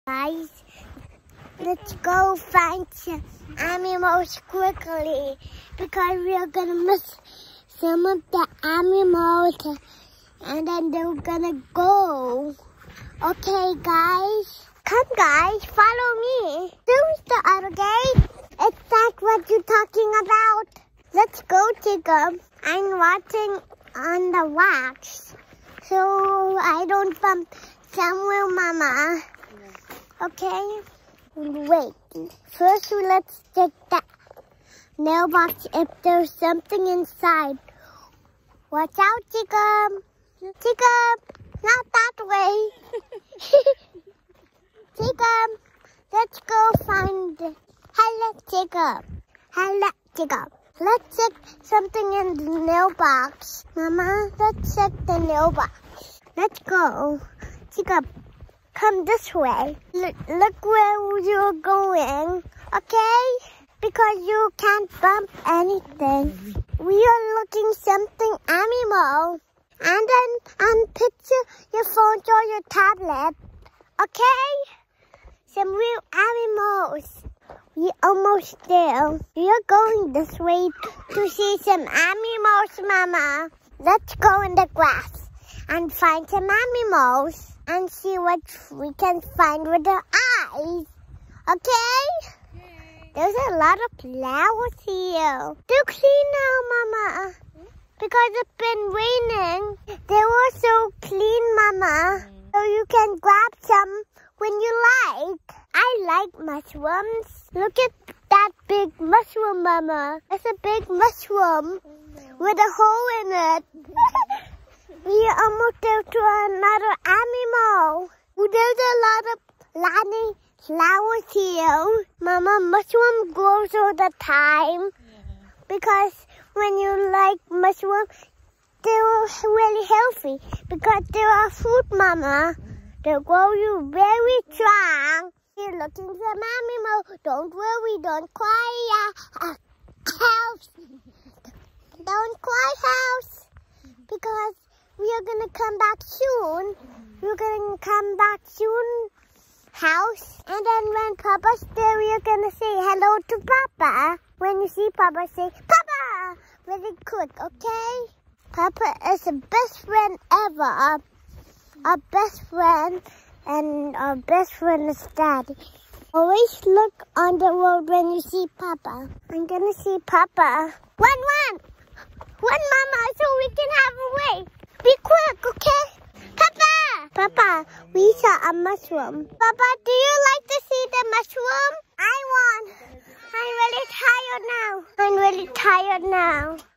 Guys, let's go find some animals quickly because we are gonna miss some of the animals and then they're gonna go. Okay, guys? Come, guys, follow me. Who's the other gate? Is that what you're talking about? Let's go, Jacob. I'm watching on the wax so I don't bump Samuel, Mama. Okay? Wait. First, let's check the mailbox if there's something inside. Watch out, Jacob. Jacob, not that way. Jacob, let's go find it. Hello, Jacob. Hello, Jacob. Let's check something in the mailbox. Mama, let's check the mailbox. Let's go. Jacob, come this way. Look where you're going, okay? Because you can't bump anything. We are looking something animal. And then picture your phone or your tablet, okay? Some real animals. We're almost there. We are going this way to see some animals, Mama. Let's go in the grass and find some animals and see what we can find with our eyes. Okay? There's a lot of flowers here. They're clean now, Mama. Because it's been raining. They were so clean, Mama. So you can grab some when you like. I like mushrooms. Look at that big mushroom, Mama. It's a big mushroom with a hole in it. We are almost there to another animal. There's a lot of flowers here. Mama, mushroom grows all the time. Because when you like mushroom, they're really healthy. Because they are fruit, Mama. They grow you very strong. You're looking for an animal. Don't worry, don't cry. House. Don't cry, house. Because we are going to come back soon. We're going to come back soon, house. And then when Papa's there, we are going to say hello to Papa. When you see Papa, say, Papa! Very quick, okay? Papa is the best friend ever. Our best friend, and our best friend is Daddy. Always look on the road when you see Papa. I'm gonna see Papa. Run, Mama, so we can have a way. Be quick, okay? Papa, we saw a mushroom. Papa, do you like to see the mushroom? I want. I'm really tired now.